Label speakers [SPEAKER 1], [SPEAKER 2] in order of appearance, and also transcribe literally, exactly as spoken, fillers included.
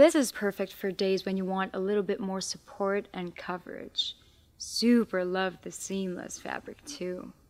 [SPEAKER 1] This is perfect for days when you want a little bit more support and coverage. Super love the seamless fabric too.